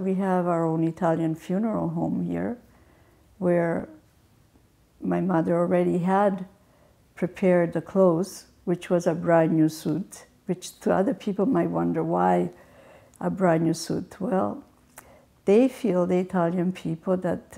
We have our own Italian funeral home here, where my mother already had prepared the clothes, which was a brand new suit, which to other people might wonder why a brand new suit. Well, they feel, the Italian people, that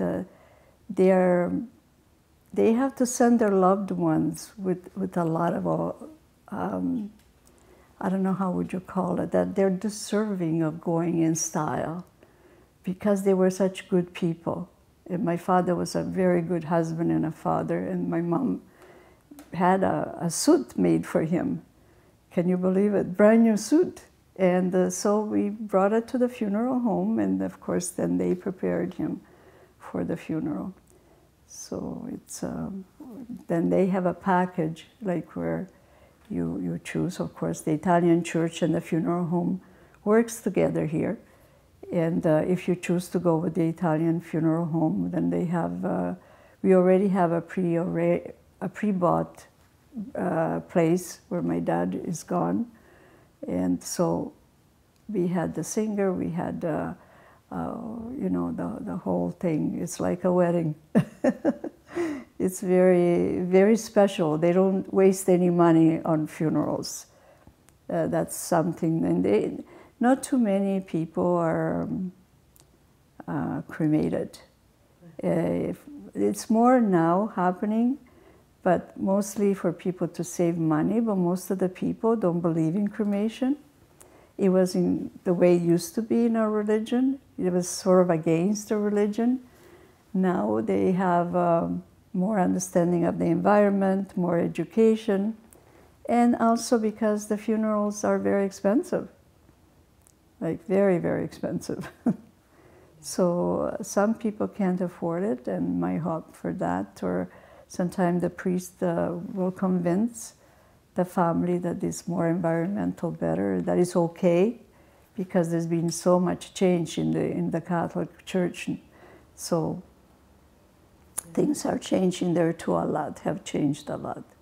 they have to send their loved ones with a lot of, I don't know how would you call it, that they're deserving of going in style because they were such good people. And my father was a very good husband and a father, and my mom had a suit made for him. Can you believe it? Brand new suit. And so we brought it to the funeral home, and of course then they prepared him for the funeral. So it's, then they have a package, like where you choose. Of course, the Italian church and the funeral home works together here. And if you choose to go with the Italian funeral home, then they have, we already have a pre-bought place where my dad is gone. And so we had the singer, we had, you know, the whole thing. It's like a wedding. It's very, very special. They don't waste any money on funerals. That's something, and not too many people are cremated. It's more now happening, but mostly for people to save money, but most of the people don't believe in cremation. It wasn't the way it used to be in our religion. It was sort of against the religion. Now they have more understanding of the environment, more education, and also because the funerals are very expensive, like very, very expensive. So some people can't afford it and might opt for that, or sometimes the priest will convince the family that it's more environmental better, that it's okay, because there's been so much change in the Catholic Church. So things are changing there too a lot, have changed a lot.